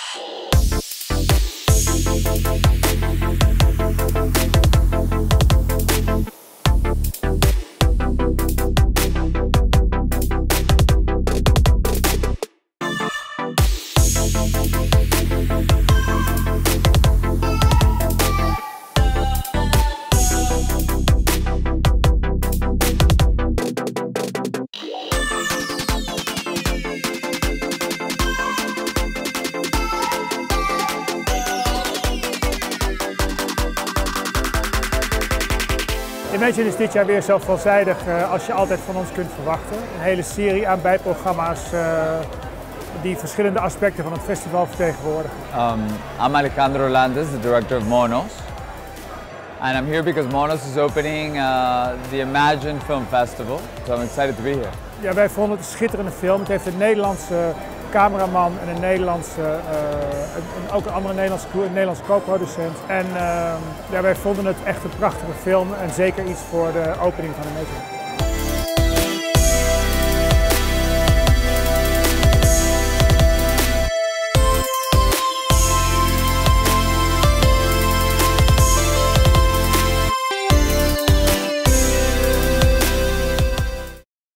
Imagine is dit jaar weer zo veelzijdig als je altijd van ons kunt verwachten. Een hele serie aan bijprogramma's die verschillende aspecten van het festival vertegenwoordigen. I'm Alejandro Landes, the director of Monos. And I'm here because Monos is opening the Imagine Film Festival. So I'm excited to be here. Ja, wij vonden het een schitterende film. Het heeft een Nederlandse cameraman en ook een andere Nederlandse co-producent. En ja, wij vonden het echt een prachtige film en zeker iets voor de opening van de Imagine.